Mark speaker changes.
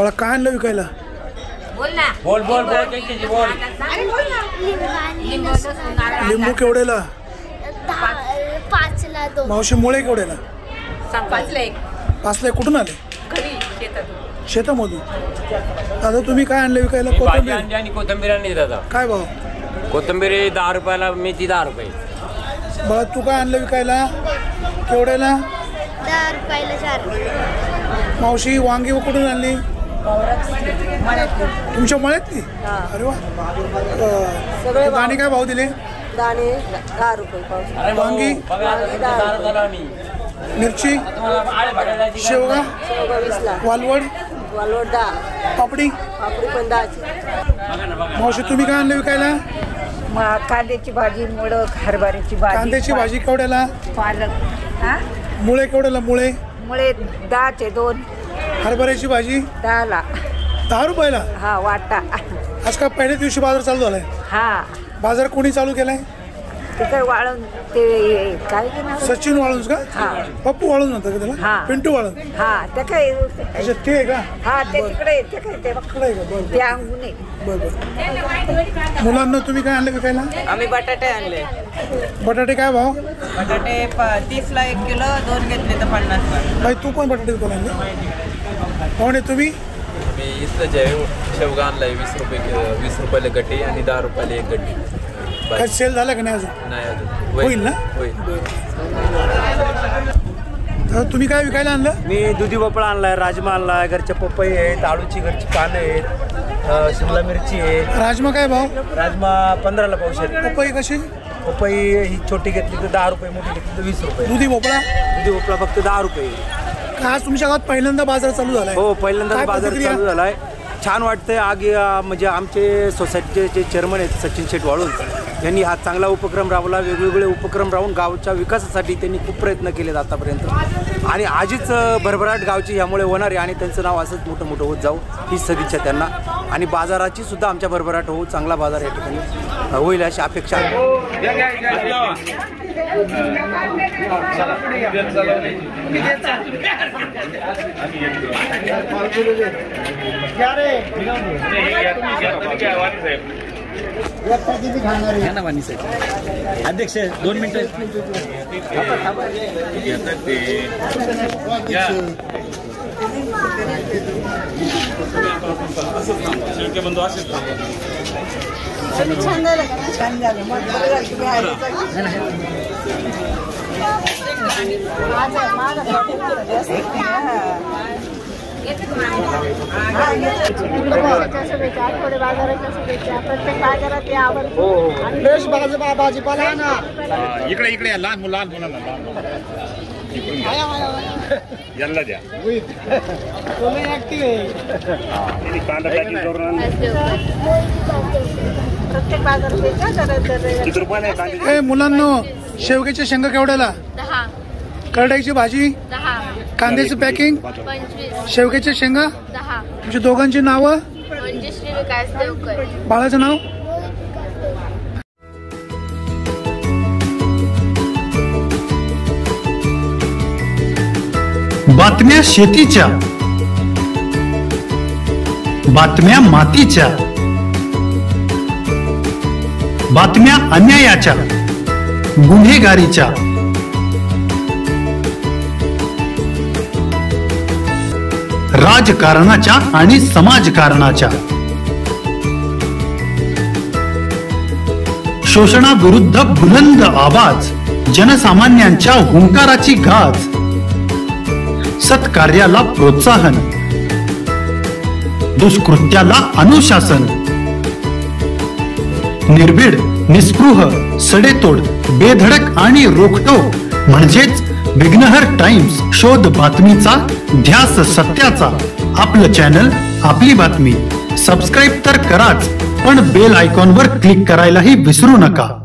Speaker 1: बाळा काय आणलं विकायला?
Speaker 2: बोल ना.
Speaker 3: बोल बोल बोल किती बोल.
Speaker 1: लिंबू केवढ्याला?
Speaker 4: 5ला 2.
Speaker 1: मावशी मुळे केवढ्याला?
Speaker 2: 5ला 1.
Speaker 1: 5ला कुठून आले?
Speaker 2: घरी शेतातून.
Speaker 1: शेतामधून. दादा तुम्ही काय आणलं विकायला?
Speaker 3: भाजी
Speaker 1: कोथिंबीर.
Speaker 3: आणली आणि कोथिंबीर आणली दादा.
Speaker 1: काय भाव?
Speaker 3: कोथिंबीर 10 रुपयाला, मेथी 10 रुपये.
Speaker 1: बाळा तू काय आणलं विकायला? केवढ्याला?
Speaker 4: 10 रुपयाला 4.
Speaker 1: मावशी वांगी कुठून आणली? तुमच्या मळ्यातली? अरे वा. दाणे काय भाव दिले?
Speaker 5: दाणे 10 रुपये पाव.
Speaker 1: वांगी? मिरची? शेवगा?
Speaker 5: 20ला.
Speaker 1: वालवड?
Speaker 5: वालवड 10.
Speaker 1: पापडी?
Speaker 5: पापडी पण 10ची.
Speaker 1: मावशी तुम्ही काय आणलं विकायला?
Speaker 5: कांद्याची भाजी, मुळं, हरभऱ्याची भाजी.
Speaker 1: कांद्याची भाजी केवढ्याला?
Speaker 5: पालक.
Speaker 1: मुळे केवढ्याला? मुळे
Speaker 5: 10चे 2.
Speaker 1: हरभऱ्याची भाजी
Speaker 5: 10ला.
Speaker 1: 10 रुपयाला?
Speaker 5: हा वाटा.
Speaker 1: आज का पहिल्या दिवशी बाजार चालू झालाय?
Speaker 5: हा
Speaker 1: बाजार कोणी चालू केलाय?
Speaker 5: ते काय वाळून ते काय ते नाव?
Speaker 1: सचिन वाळूंज का?
Speaker 5: हा.
Speaker 1: पप्पू वाळूंज म्हणतात का त्याला?
Speaker 5: हा.
Speaker 1: पिंटू वाळूंज.
Speaker 5: हा ते काय
Speaker 1: अच्छा ते आहे का?
Speaker 5: हा ते तिकडे ते काय ते
Speaker 1: इकडे आहे का? बरं
Speaker 5: ते अंगून आहे.
Speaker 1: बरं. मुलांना तुम्ही काय आणलं विकायला?
Speaker 6: आम्ही बटाटे आणले.
Speaker 1: बटाटे काय भाव?
Speaker 6: बटाटे 30ला 1 किलो, 2 घेतले तर 50ला.
Speaker 1: बाई तू पण बटाटे दुकान आणले? कोण आहे तुम्ही?
Speaker 7: मी इथलं शेवगा आणलाय 20 रुपयाला गड्डी आणि 10 रुपयाला 1 गड्डी.
Speaker 1: काय सेल झाला का नाही अजून?
Speaker 7: नाही अजून.
Speaker 1: होईल ना?
Speaker 7: होईल.
Speaker 1: तुम्ही काय विकायला आणलं?
Speaker 8: मी दुधी भोपळा आणलाय, राजमा आणलाय, घरच्या पपई आहेत, आळूची घरची पानं आहेत, शिमला मिरची आहे.
Speaker 1: राजमा काय भाव?
Speaker 8: राजमा 15ला पावशेर.
Speaker 1: पपई कशी?
Speaker 8: पपई ही छोटी घेतली तर 10 रुपये, मोठी घेतली तर 20 रुपये.
Speaker 1: दुधी भोपळा?
Speaker 8: दुधी भोपळा फक्त 10 रुपये.
Speaker 1: आज तुमच्या गावात पहिल्यांदा बाजार चालू झालाय?
Speaker 8: हो पहिल्यांदा
Speaker 1: काय
Speaker 8: बाजार
Speaker 1: प्रतिक्रिया?
Speaker 8: चालू झालाय. छान वाटतंय. म्हणजे आमचे सोसायटीचे जे चेअरमन आहेत सचिन शेठ वाळूंज यांनी हा चांगला उपक्रम राबवला. वेगवेगळे उपक्रम राबवून गावच्या विकासासाठी त्यांनी खूप प्रयत्न केलेत आतापर्यंत आणि आजच भरभराट गावची यामुळे होणार आहे आणि त्यांचं नाव असंच मोठं मोठं होत जाऊ ही सदिच्छा त्यांना. आणि बाजाराची सुद्धा आमच्या भरभराट होऊ, चांगला बाजार या ठिकाणी होईल अशी अपेक्षा आहे.
Speaker 9: अध्यक्ष 2 मिनिटं. बंधू असेल
Speaker 5: छान झालं का? छान झालं. मग
Speaker 1: भाजीपाला ना
Speaker 9: इकडे इकडे लहान मुलांना यांना द्या. कांदा पॅकिंग करून
Speaker 5: प्रत्येक बाजारात
Speaker 9: किती रुपये नाही कांदे?
Speaker 1: ए मुलांनो शेवग्याच्या शेंगा केवढ्याला?
Speaker 4: 10.
Speaker 1: करडाईची भाजी?
Speaker 4: 10.
Speaker 1: कांद्याचं पॅकिंग?
Speaker 4: 25.
Speaker 1: शेवग्याच्या शेंगा?
Speaker 4: 10.
Speaker 1: तुमच्या दोघांची नावं?
Speaker 4: मंजुश्री विकास देवकर.
Speaker 1: बाळाचं नाव?
Speaker 10: बातम्या शेतीच्या, बातम्या मातीच्या, बातम्या अन्यायाच्या, गुन्हेगारीच्या, राजकारणाच्या आणि समाजकारणाच्या, शोषणाविरुद्ध बुलंद आवाज, जनसामान्यांच्या हुंकाराची गाज, सत्कार्याला प्रोत्साहन, दुष्कृत्याला अनुशासन, निर्भीड, निस्पृह, सडेतोड, बेधडक आणि रोखटोक म्हणजेच विघ्नहर टाइम्स. शोध बातमीचा, ध्यास सत्याचा. आपलं चॅनल, आपली बातमी. सबस्क्राईब तर कराच, पण बेल आयकॉनवर क्लिक करायलाही विसरू नका.